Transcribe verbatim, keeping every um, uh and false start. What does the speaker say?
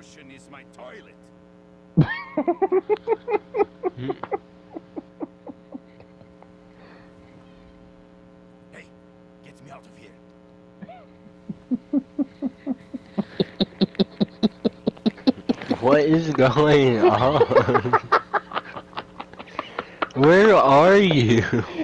ocean is my toilet. Hey, get me out of here. What is going on? Where are you?